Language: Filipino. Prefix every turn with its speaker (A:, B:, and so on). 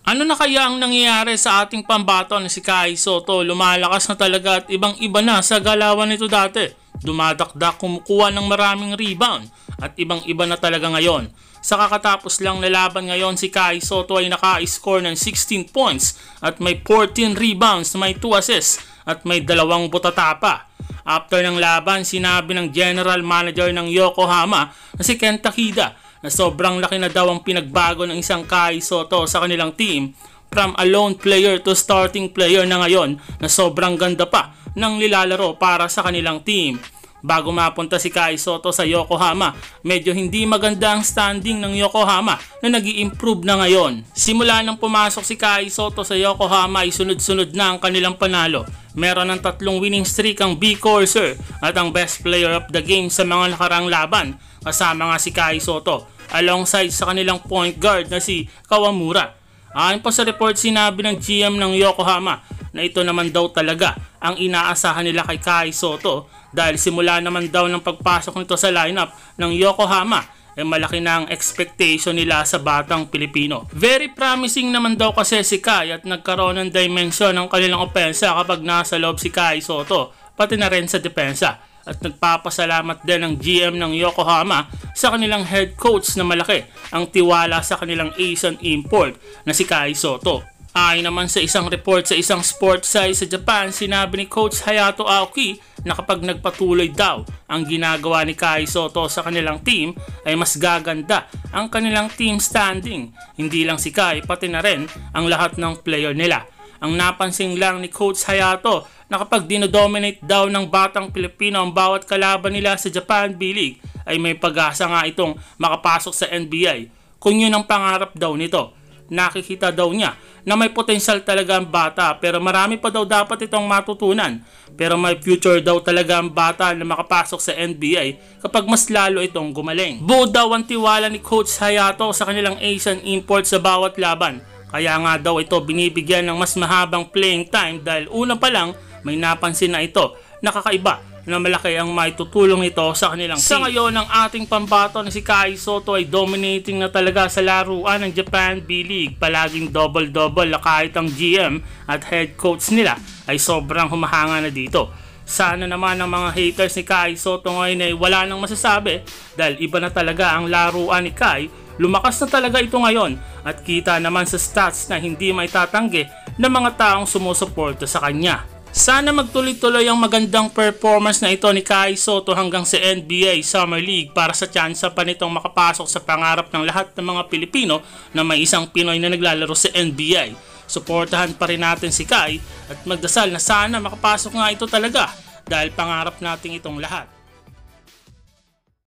A: Ano na kaya ang nangyayari sa ating pambato na si Kai Sotto? Lumalakas na talaga at ibang-iba na sa galawan nito dati. Dumadakdak, kumukuha ng maraming rebound at ibang-iba na talaga ngayon. Sa kakatapos lang na laban ngayon, si Kai Sotto ay naka-score ng 16 points at may 14 rebounds, may 2 assists at may 2 butata pa. After ng laban, sinabi ng general manager ng Yokohama na si Kenta Hida na sobrang laki na daw ang pinagbago ng isang Kai Sotto sa kanilang team from a lone player to starting player na ngayon na sobrang ganda pa ng nilalaro para sa kanilang team. Bago mapunta si Kai Sotto sa Yokohama, medyo hindi maganda ang standing ng Yokohama na nag-i-improve na ngayon. Simula nang pumasok si Kai Sotto sa Yokohama ay sunod-sunod na ang kanilang panalo. Meron ng 3 winning streak ang B-Corser at ang best player of the game sa mga nakarang laban kasama nga si Kai Sotto alongside sa kanilang point guard na si Kawamura. Ayon pa sa report, sinabi ng GM ng Yokohama na ito naman daw talaga ang inaasahan nila kay Kai Sotto dahil simula naman daw ng pagpasok nito sa lineup ng Yokohama malaki na ang expectation nila sa batang Pilipino. Very promising naman daw kasi si Kai at nagkaroon ng dimension ng kanilang opensa kapag nasa loob si Kai Sotto, pati na rin sa depensa. At nagpapasalamat din ang GM ng Yokohama sa kanilang head coach na malaki ang tiwala sa kanilang Asian import na si Kai Sotto. Ayon naman sa isang report sa isang sports site sa Japan, sinabi ni Coach Hayato Aoki na kapag nagpatuloy daw ang ginagawa ni Kai Sotto sa kanilang team ay mas gaganda ang kanilang team standing. Hindi lang si Kai, pati na rin ang lahat ng player nila. Ang napansin lang ni Coach Hayato na kapag dinodominate daw ng batang Pilipino ang bawat kalaban nila sa Japan B-League ay may pag-asa nga itong makapasok sa NBA. Kung yun ang pangarap daw nito, nakikita daw niya na may potensyal talaga ang bata pero marami pa daw dapat itong matutunan. Pero may future daw talaga ang bata na makapasok sa NBA kapag mas lalo itong gumaling. Buo daw ang tiwala ni Coach Hayato sa kanilang Asian import sa bawat laban. Kaya nga daw ito binibigyan ng mas mahabang playing time dahil una pa lang may napansin na ito na kakaiba na malaki ang maitutulong nito sa kanilang team. Sa ngayon, ang ating pambato na si Kai Sotto ay dominating na talaga sa laruan ng Japan B-League. Palaging double-double na kahit ang GM at head coach nila ay sobrang humahanga na dito. Sana naman ang mga haters ni Kai Sotto ngayon ay wala nang masasabi dahil iba na talaga ang laruan ni Kai. Lumakas na talaga ito ngayon at kita naman sa stats na hindi maitatanggi ng mga taong sumusuporta sa kanya. Sana magtuloy-tuloy ang magandang performance na ito ni Kai Sotto hanggang sa NBA Summer League para sa tsansa pa nitong makapasok sa pangarap ng lahat ng mga Pilipino na may isang Pinoy na naglalaro sa NBA. Suportahan pa rin natin si Kai at magdasal na sana makapasok nga ito talaga dahil pangarap natin itong lahat.